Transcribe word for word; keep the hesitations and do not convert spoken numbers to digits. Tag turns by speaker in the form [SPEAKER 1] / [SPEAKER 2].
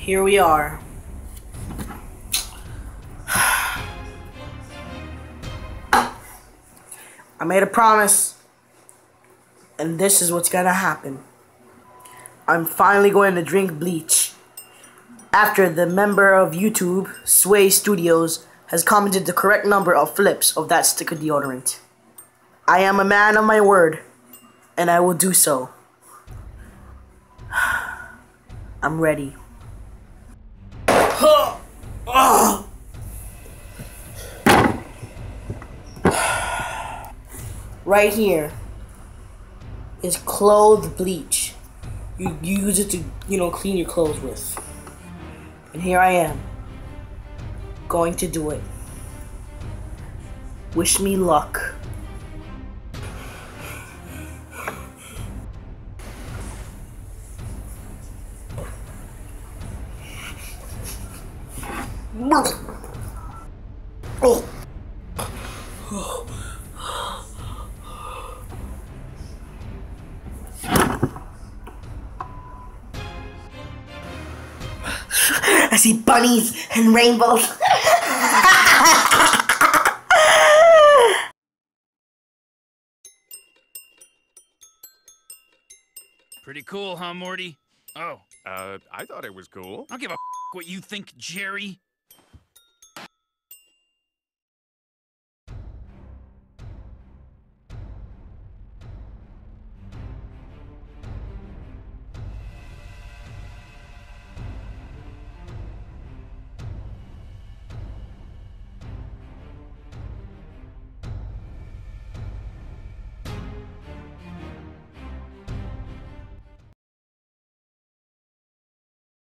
[SPEAKER 1] here we are. I made a promise, and this is what's gonna happen. I'm finally going to drink bleach after the member of YouTube, Sway Studios, has commented the correct number of flips of that stick of deodorant. I am a man of my word, and I will do so. I'm ready. Right here is clothes bleach. You, you use it to, you know, clean your clothes with. And here I am, going to do it. Wish me luck. Oh. I see bunnies and rainbows.
[SPEAKER 2] Pretty cool, huh, Morty? Oh.
[SPEAKER 3] Uh, I thought it was cool.
[SPEAKER 2] I don't give a f what you think, Jerry.